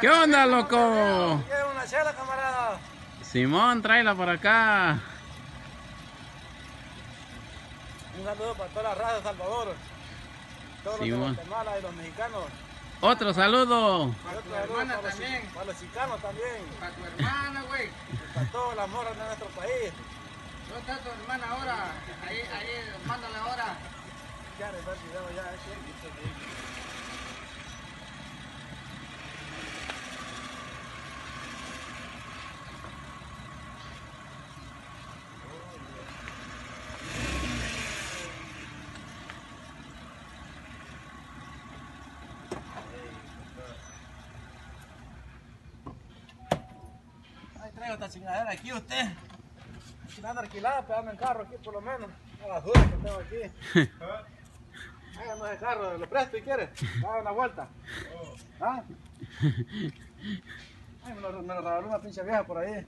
¿Qué onda, loco? ¿Quieres una chela, camarada? Simón, tráela por acá. Un saludo para toda la raza de Salvador. Todos los de Simón. Guatemala y los mexicanos. Otro saludo. Para tu hermana también. Para los chicanos también. Para tu hermana, güey. Para todas las morras de nuestro país. ¿Dónde está tu hermana ahora? Ahí, mándale ahora. Ya les va el video ya. Ahí traigo esta chingadera aquí usted. Si anda alquilada, pegando en carro aquí por lo menos. A las dudas que tengo aquí. Háganos el carro, lo presto y quiere. Haga una vuelta. ¿Ah? Ay, me lo regaló una pinche vieja por ahí.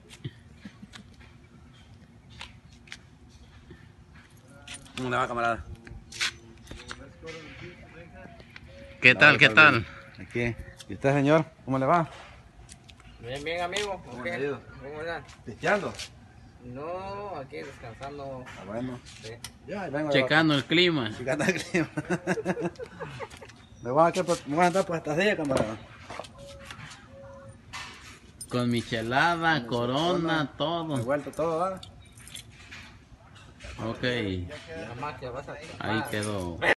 ¿Cómo le va, camarada? ¿Qué tal? ¿Qué tal? Aquí. ¿Y usted, señor? ¿Cómo le va? Bien, bien, amigo. ¿Cómo le ha ido? ¿Cómo están? ¿Pisteando? No, aquí descansando. Ah, bueno. Sí. Ya, ahí vengo. Checando el clima. Checando el clima. Me voy a andar por esta silla, camarada. Con michelada, corona, todo. Me vuelto todo, ¿verdad? Ok, Nada más que vas a... ahí quedó.